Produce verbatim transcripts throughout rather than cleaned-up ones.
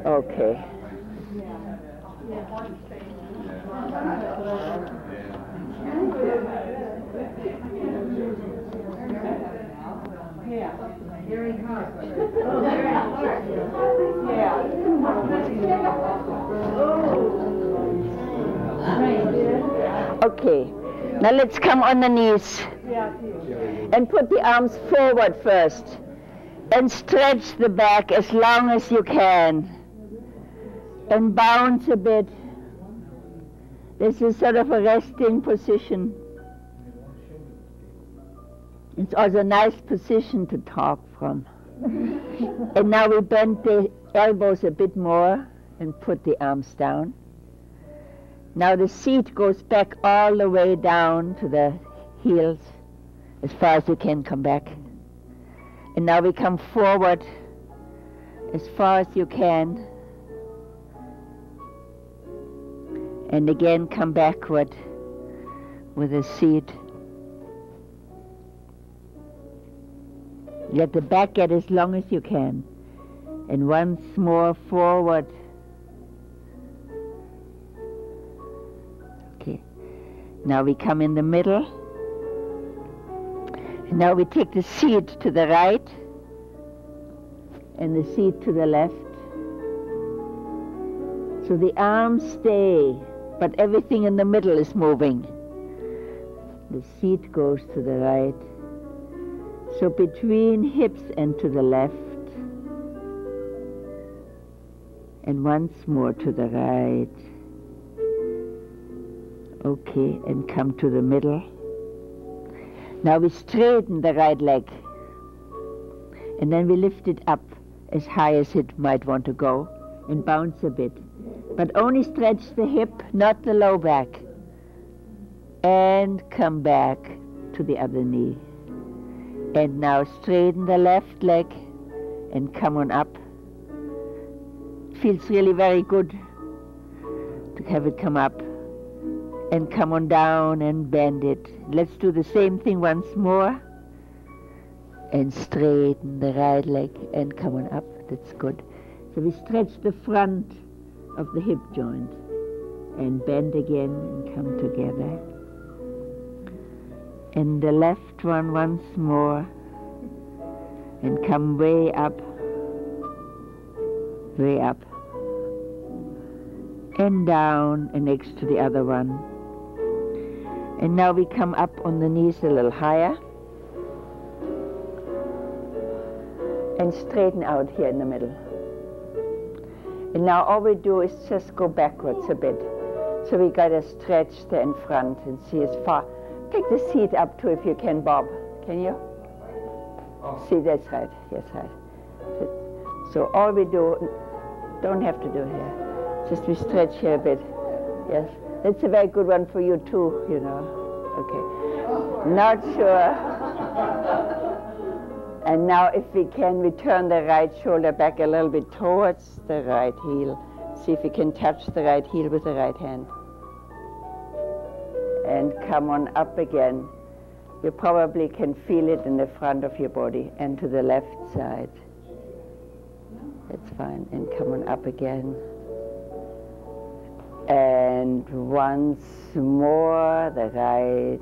Okay. Okay, now let's come on the knees and put the arms forward first and stretch the back as long as you can and bounce a bit. This is sort of a resting position. It's also a nice position to talk from. And now we bend the elbows a bit more and put the arms down. Now the seat goes back all the way down to the heels, as far as you can come back. And now we come forward as far as you can. And again come backward with the seat. Let the back get as long as you can. And once more forward. Okay. Now we come in the middle. And now we take the seat to the right and the seat to the left. So the arms stay, but everything in the middle is moving. The seat goes to the right. So between hips and to the left. And once more to the right. Okay, and come to the middle. Now we straighten the right leg. And then we lift it up as high as it might want to go and bounce a bit. But only stretch the hip, not the low back. And come back to the other knee. And now straighten the left leg and come on up. Feels really very good to have it come up. And come on down and bend it. Let's do the same thing once more. And straighten the right leg and come on up. That's good. So we stretch the front of the hip joint and bend again and come together. And the left one once more and come way up, way up, and down and next to the other one. And now we come up on the knees a little higher and straighten out here in the middle. And now all we do is just go backwards a bit. So we gotta stretch the in front and see as far. Take the seat up too if you can, Bob. Can you? Oh. See, that's right. Yes, right. So all we do, don't have to do here. Just we stretch here a bit. Yes. That's a very good one for you too, you know. Okay. Not sure. And now if we can, we turn the right shoulder back a little bit towards the right heel. See if we can touch the right heel with the right hand. And come on up again. You probably can feel it in the front of your body and to the left side. That's fine. And come on up again. And once more, the right.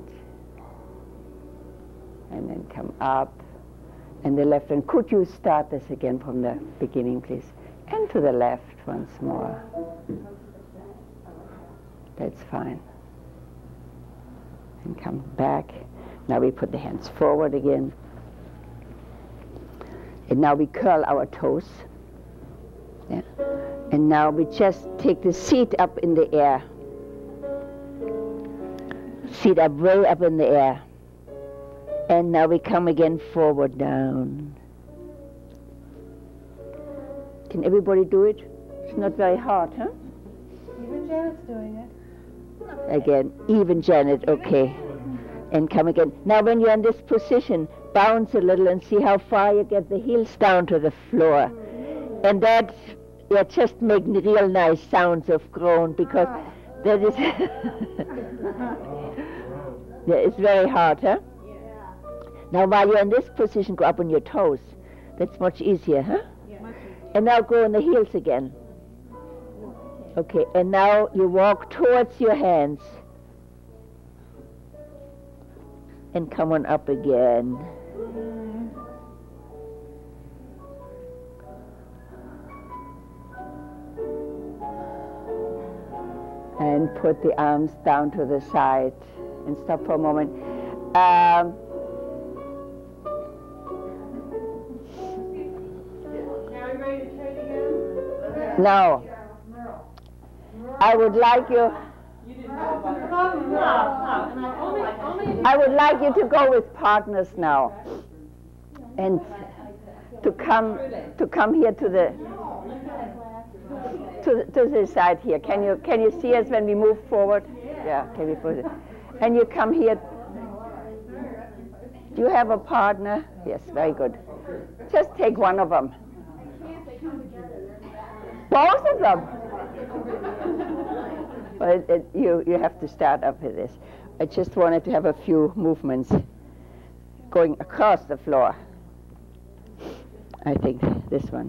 And then come up. And the left. And could you start this again from the beginning, please? And to the left once more. That's fine. And come back. Now we put the hands forward again. And now we curl our toes. Yeah. And now we just take the seat up in the air. Seat up way up in the air. And now we come again forward down. Can everybody do it? It's not very hard, huh? Even Janet's doing it. Again, even Janet, okay. And come again. Now when you're in this position, bounce a little and see how far you get the heels down to the floor. And that, you're just making real nice sounds of groan, because that is, yeah, it's very hard, huh? Now while you're in this position, go up on your toes. That's much easier, huh? And now go on the heels again. Okay, and now you walk towards your hands. And come on up again. And put the arms down to the side and stop for a moment. Um, now, I would like you. I would like you to go with partners now, and to come to come here to the to the, to the side here. Can you can you see us when we move forward? Yeah, can we put it? And you come here. Do you have a partner? Yes, very good. Just take one of them. Both of them. Well, it, it, you, you have to start up with this. I just wanted to have a few movements going across the floor. I think this one.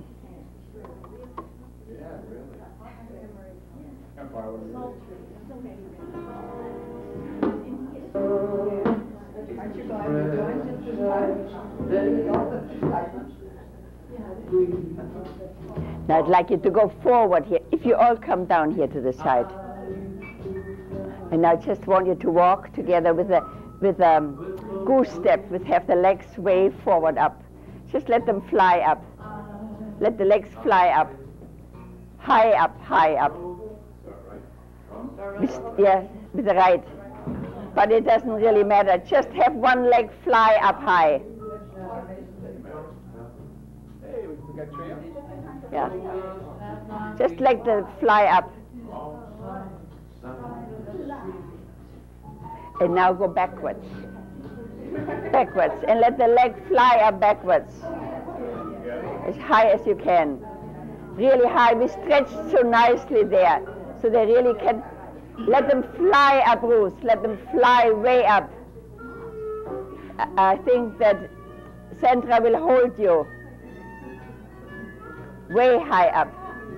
Now I'd like you to go forward here. If you all come down here to the side. And I just want you to walk together with a with a um, goose step, with have the legs way forward up. Just let them fly up. Let the legs fly up. High up, high up. With, yeah, with the right. But it doesn't really matter. Just have one leg fly up high. Yeah. Just let them fly up. And now go backwards. Backwards. And let the leg fly up backwards. As high as you can. Really high. We stretch so nicely there. So they really can. Let them fly up, Ruth. Let them fly way up. I think that Sandra will hold you. Way high up.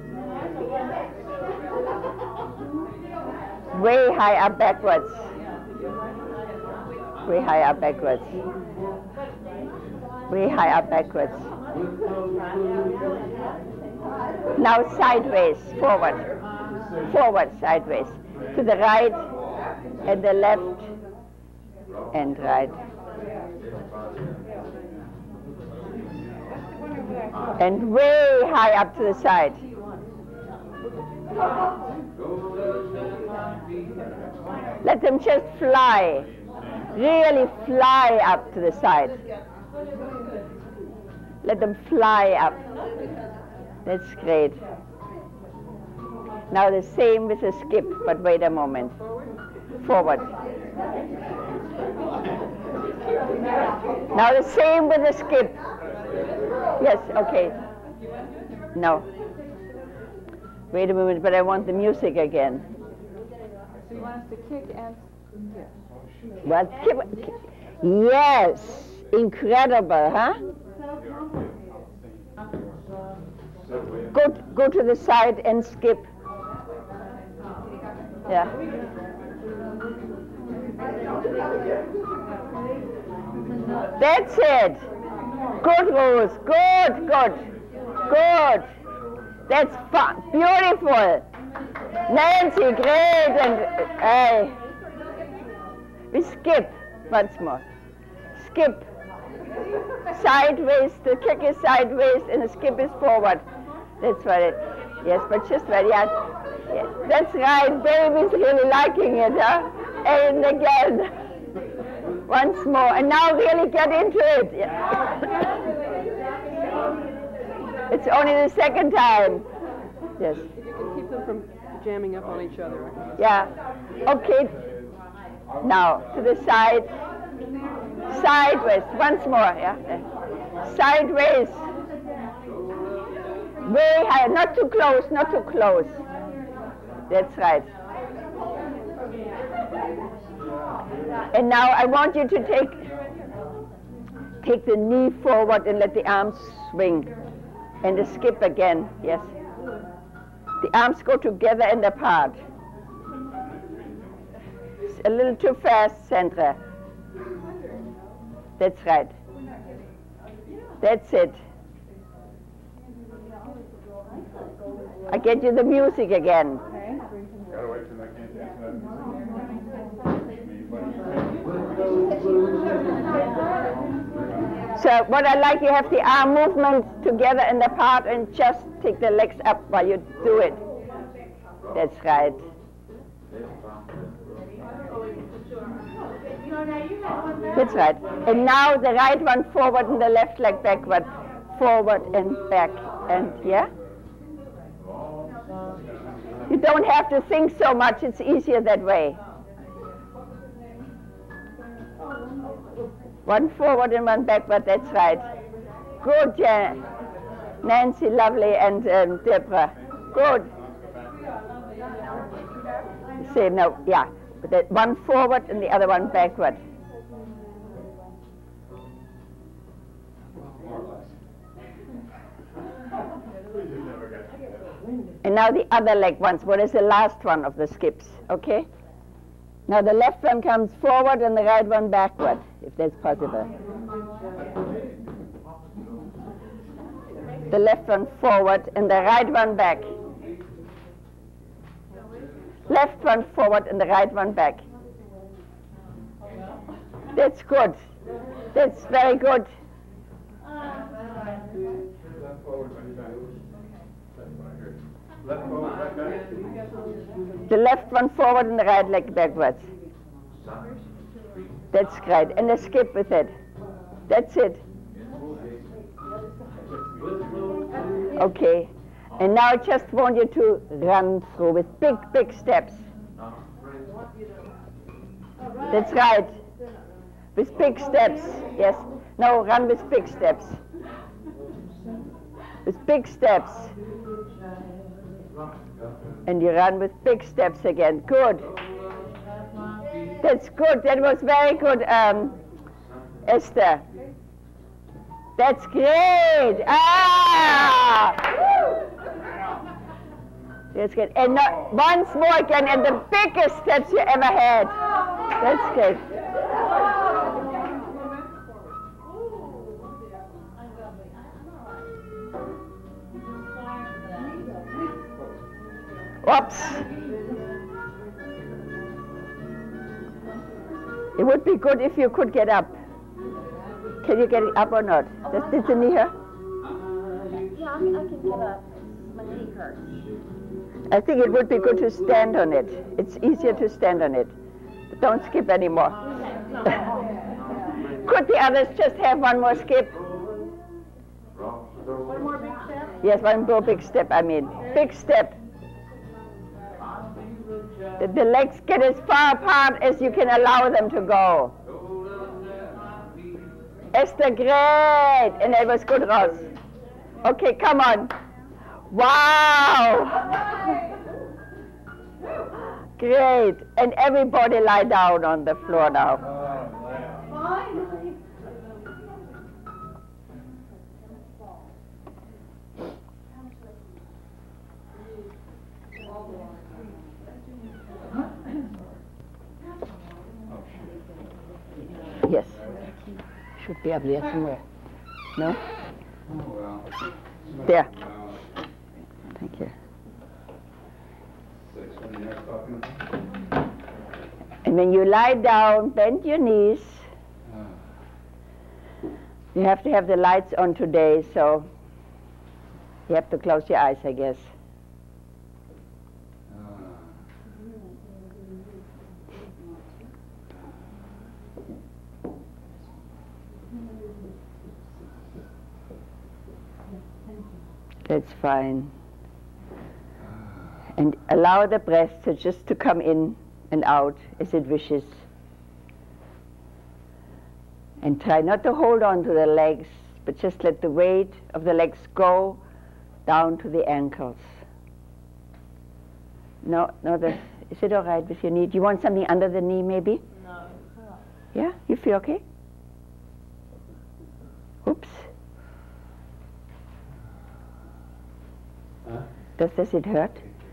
Way high up backwards. Way high up backwards. Way high up backwards. Now sideways, forward. Forward, sideways. To the right and the left and right. And way high up to the side. Let them just fly. Really fly up to the side. Let them fly up. That's great. Now the same with a skip, but wait a moment. Forward. Now the same with a skip. Yes, okay. No. Wait a moment, but I want the music again. He wants to kick and skip. What? Yes. Incredible, huh? Go, go to the side and skip. Yeah. That's it. Good, Rose. Good, good, good. That's fun. Beautiful. Nancy, great. And uh, we skip once more. Skip. Sideways. The kick is sideways, and the skip is forward. That's what it. Yes, but just right. Yeah. Yes, that's right. Baby's really liking it, huh? And again. Once more. And now really get into it. Yeah. It's only the second time. Yes. If you can keep them from jamming up on each other. Yeah. Okay. Now, to the side. Sideways. Once more. Yeah. Sideways. Way high. Not too close. Not too close. That's right. And now I want you to take take the knee forward and let the arms swing. And the skip again. Yes. The arms go together and apart. It's a little too fast, Sandra. That's right. That's it. I get you the music again. Gotta wait till I can't dance without music. So what I like, you have the arm movement together and apart and just take the legs up while you do it. That's right. That's right. And now the right one forward and the left leg backward. Forward and back. And yeah? You don't have to think so much. It's easier that way. One forward and one backward. That's right. Good, yeah. Nancy, lovely, and um, Deborah. Good. Same now, yeah. But that one forward and the other one backward. And now the other leg once. What is the last one of the skips? Okay? Now the left one comes forward and the right one backward, if that's possible. The left one forward and the right one back. Left one forward and the right one back. That's good. That's very good. Left forward, right back. Left forward, right back. The left one forward and the right leg backwards. That's great. And a skip with it. That's it. Okay. And now I just want you to run through with big, big steps. That's right. With big steps. Yes. No, run with big steps. With big steps. And you run with big steps again. Good. That's good. That was very good, um, Esther. That's great. Ah! That's good. And not, once more again, and the biggest steps you ever had. That's good. Whoops. It would be good if you could get up. Can you get it up or not? Does, did the knee hurt? Yeah, I can get up. My knee hurts. I think it would be good to stand on it. It's easier to stand on it. But don't skip anymore. Could the others just have one more skip? One more big step? Yes, one more big step, I mean. Big step. The, the legs get as far apart as you can allow them to go. Esther, great. And that was good, Ross. Okay, come on. Wow. Great. And everybody lie down on the floor now. Finally. Yes. Should be up there somewhere. No? Oh, well. There. Well, Thank you. six when you're talking. And when you lie down, bend your knees. You have to have the lights on today, so you have to close your eyes, I guess. That's fine. And allow the breath to just to come in and out as it wishes. And try not to hold on to the legs, but just let the weight of the legs go down to the ankles. No, no, the, is it all right with your knee? Do you want something under the knee maybe? No. Yeah, you feel okay? Oops. Huh? Does, does it hurt?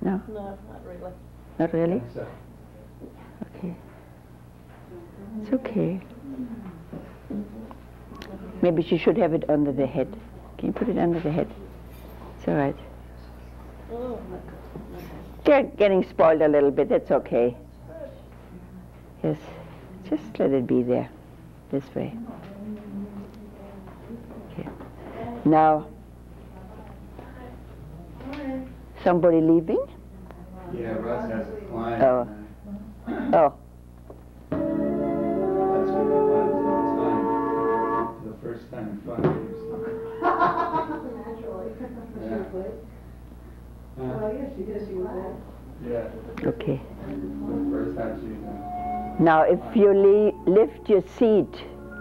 No? No, not really. Not really? That's it. Okay. It's okay. Maybe she should have it under the head. Can you put it under the head? It's all right. Oh, They're getting spoiled a little bit. That's okay. Yes. Just let it be there. This way. Okay. Now, somebody leaving? Yeah, Russ has a client. Oh. and Oh. That's what the client is on time. For the first time in five years. Yeah. Oh, yes, she does, she was there. Yeah, Okay. the first time she's in. Now, if you le- lift your seat,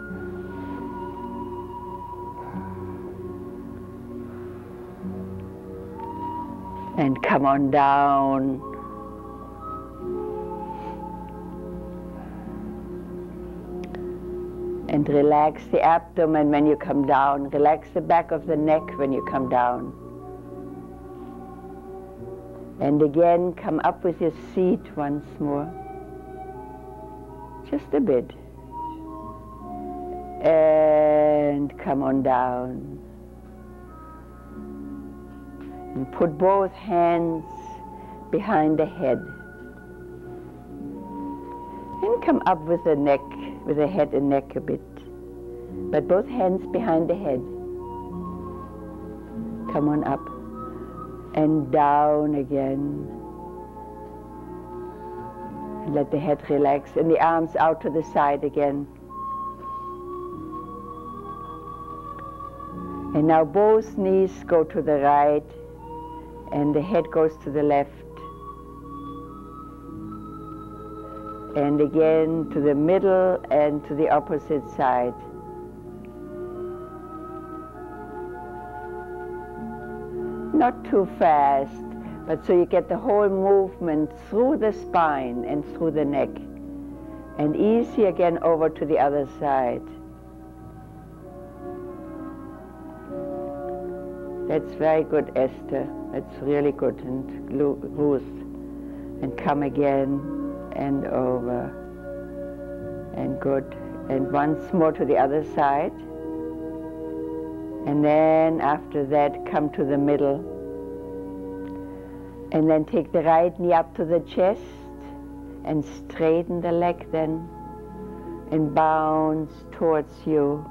and come on down. And relax the abdomen when you come down. Relax the back of the neck when you come down. And again, come up with your seat once more. Just a bit. And come on down. And put both hands behind the head. And come up with the neck, with the head and neck a bit. But both hands behind the head. Come on up. And down again. And let the head relax and the arms out to the side again. And now both knees go to the right and the head goes to the left. And again to the middle and to the opposite side. Not too fast, but so you get the whole movement through the spine and through the neck. And easy again over to the other side. That's very good, Esther. That's really good. And Ruth. And come again and over. And good. And once more to the other side. And then after that, come to the middle. And then take the right knee up to the chest and straighten the leg then and bounce towards you.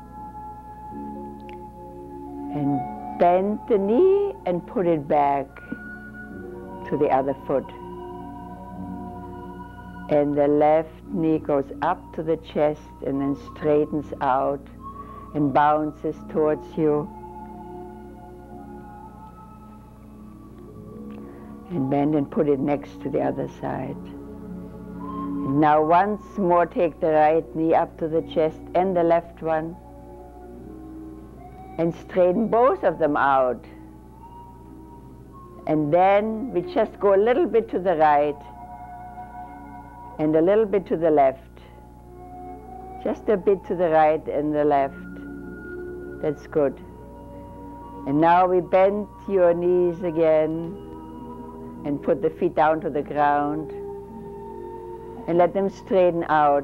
And bend the knee and put it back to the other foot. And the left knee goes up to the chest and then straightens out and bounces towards you. And bend and put it next to the other side. And now once more take the right knee up to the chest and the left one. And straighten both of them out. And then we just go a little bit to the right and a little bit to the left. Just a bit to the right and the left. That's good. And now we bend your knees again and put the feet down to the ground and let them straighten out.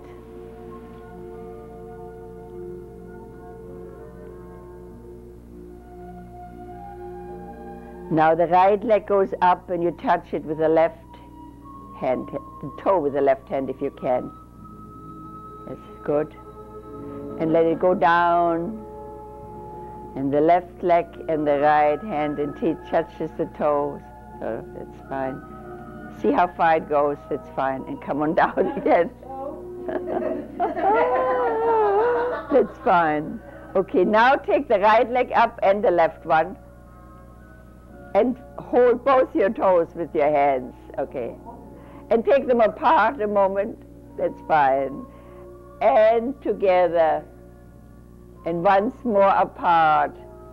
Now the right leg goes up and you touch it with the left hand, the toe with the left hand if you can. That's good. And let it go down. And the left leg and the right hand and teeth touches the toes. So that's fine. See how far it goes, that's fine. And come on down again. That's fine. Okay, now take the right leg up and the left one. And hold both your toes with your hands, okay? And take them apart a moment, that's fine. And together. And once more apart.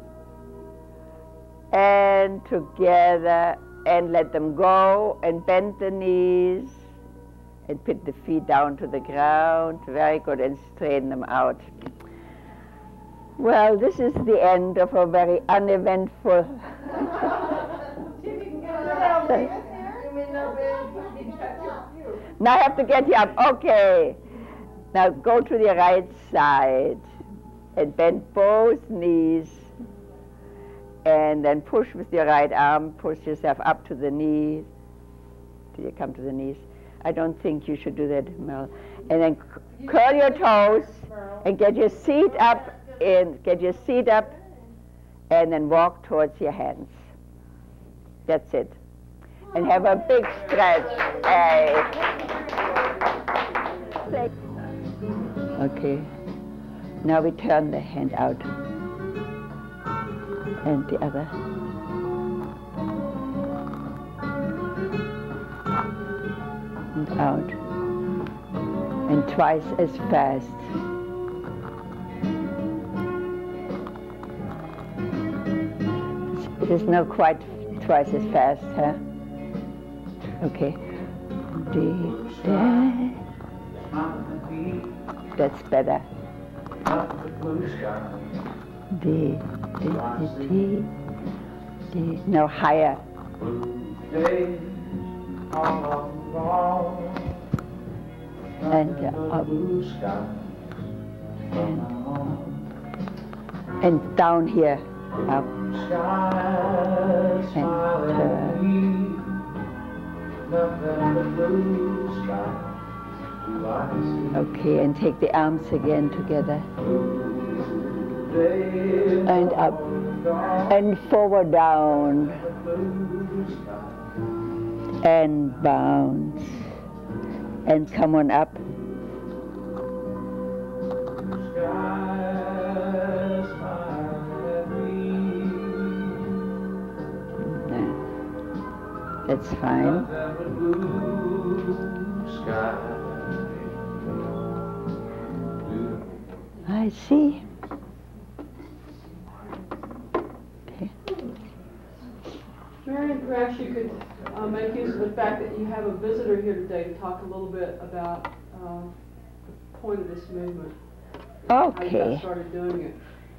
And together. And let them go and bend the knees and put the feet down to the ground. Very good, and straighten them out. Well, this is the end of a very uneventful Now I have to get you up. Okay. Now go to the right side and bend both knees. And then push with your right arm, push yourself up to the knees, till you come to the knees. I don't think you should do that, Mel. And then c- curl your toes and get your seat up, and get your seat up, and then walk towards your hands. That's it. And have a big stretch. Hey. Okay. Now we turn the hand out. And the other. And out. And twice as fast. It is not quite twice as fast, huh? Okay. That's better. D, D, D, D. No, higher. And uh, up. And, and down here. Up. And turn. Okay, and take the arms again together. And up. And forward down. And bounce. And come on up. That's fine. I see. Okay. Marion, perhaps you could uh, make use of the fact that you have a visitor here today to talk a little bit about uh, the point of this movement. Okay. How you got started doing it.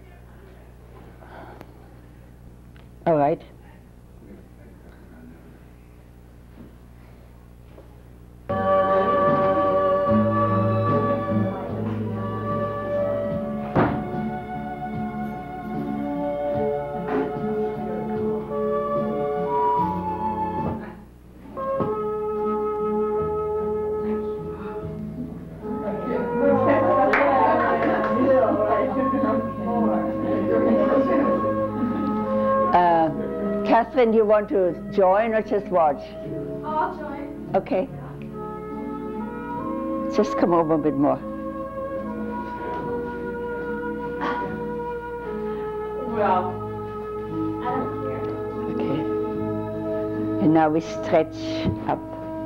All right. Catherine, you want to join or just watch? Oh, I'll join. Okay. Just come over a bit more. Well, I don't care. Okay. And now we stretch up.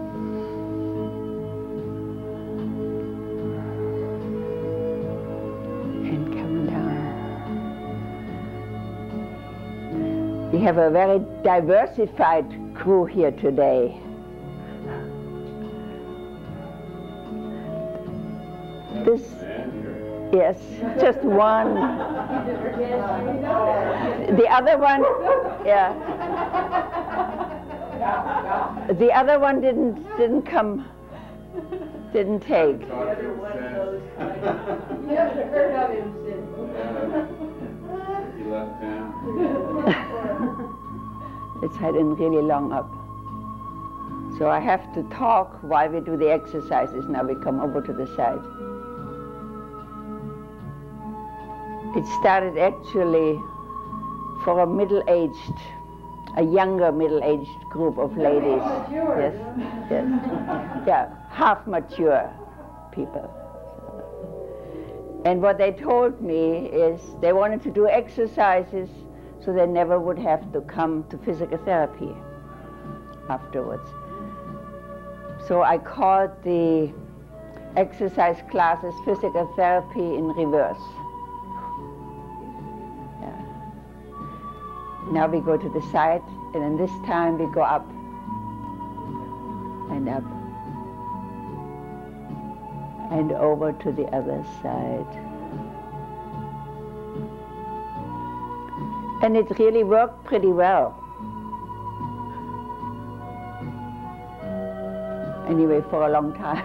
And come down. We have a very diversified crew here today. This, yes, just one. The other one, yeah. The other one didn't didn't come, didn't take. you haven't heard of him since. He left town. It's heading really long up. So I have to talk while we do the exercises. Now we come over to the side. It started actually for a middle-aged, a younger middle-aged group of ladies. Yes, yes, yeah, half mature people. And what they told me is they wanted to do exercises so they never would have to come to physical therapy afterwards. So I called the exercise classes physical therapy in reverse. Yeah. Now we go to the side, and then this time we go up and up and over to the other side. And it really worked pretty well. Anyway, for a long time.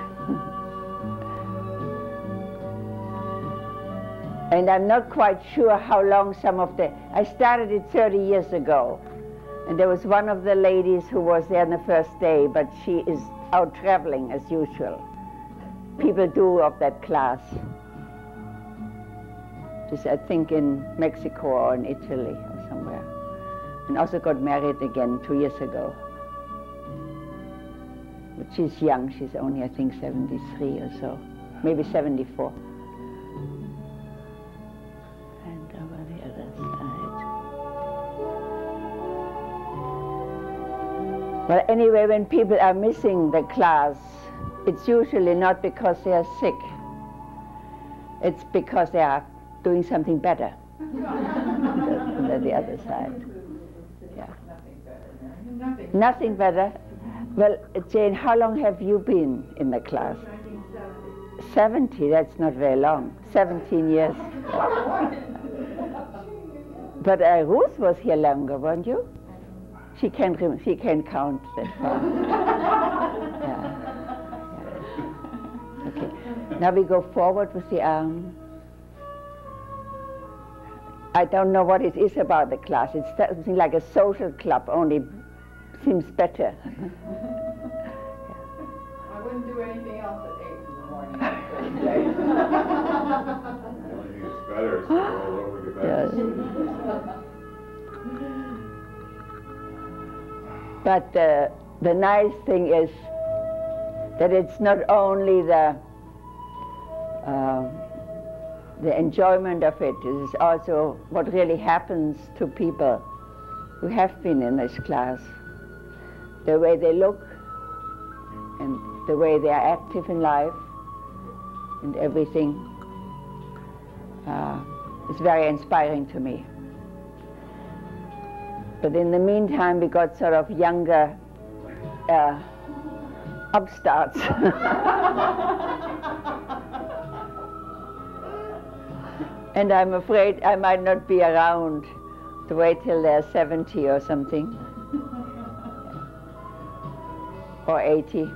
And I'm not quite sure how long some of the, I started it thirty years ago. And there was one of the ladies who was there on the first day, but she is out traveling as usual. People do of that class. Just, I think, in Mexico or in Italy or somewhere. And also got married again two years ago. But she's young, she's only, I think, seventy-three or so, maybe seventy-four. And over the other side. Well, anyway, when people are missing the class, it's usually not because they are sick. It's because they are doing something better. And then the other side. Yeah. Nothing. Nothing better. Well, Jane, how long have you been in the class? nineteen seventy. seventy, that's not very long. seventeen years. But uh, Ruth was here longer, weren't you? She can't, rem she can't count that far. Yeah. Yeah. Okay. Now we go forward with the arm. I don't know what it is about the class. It's something like a social club, only seems better. I wouldn't do anything else at eight in the morning. The only thing that's better is to roll over the bed. Yes. But uh, the nice thing is that it's not only the uh, the enjoyment of it, it is also what really happens to people who have been in this class. The way they look and the way they are active in life and everything uh, is very inspiring to me. But in the meantime, we got sort of younger uh, upstarts. And I'm afraid I might not be around to wait till they're seventy or something. Or eighty.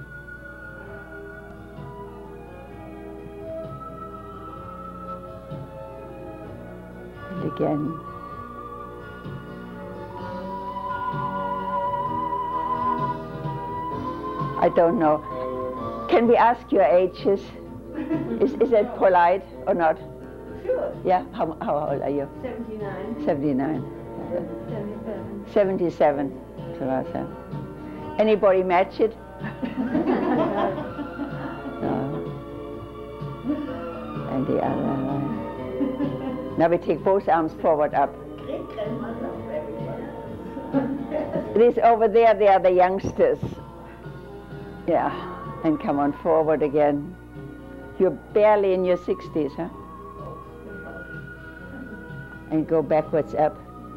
And again. I don't know. Can we ask your ages? Is, is that polite or not? Sure. Yeah? How, how old are you? seventy-nine. seventy-nine. seventy-seven. seventy-seven. So I said. Anybody match it? No. And the other one. Now we take both arms forward up. This over there, they are the youngsters. Yeah. And come on forward again. You're barely in your sixties, huh? And go backwards up.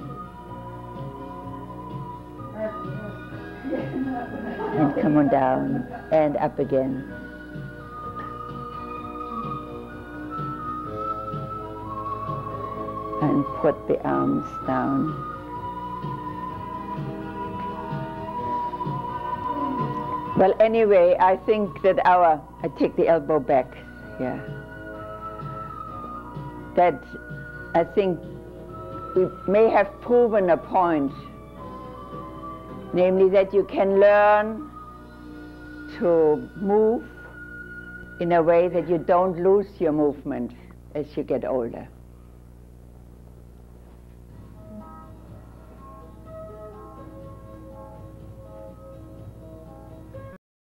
And come on down and up again. And put the arms down. Well, anyway, I think that our, I take the elbow back, yeah. That I think we may have proven a point, namely that you can learn to move in a way that you don't lose your movement as you get older.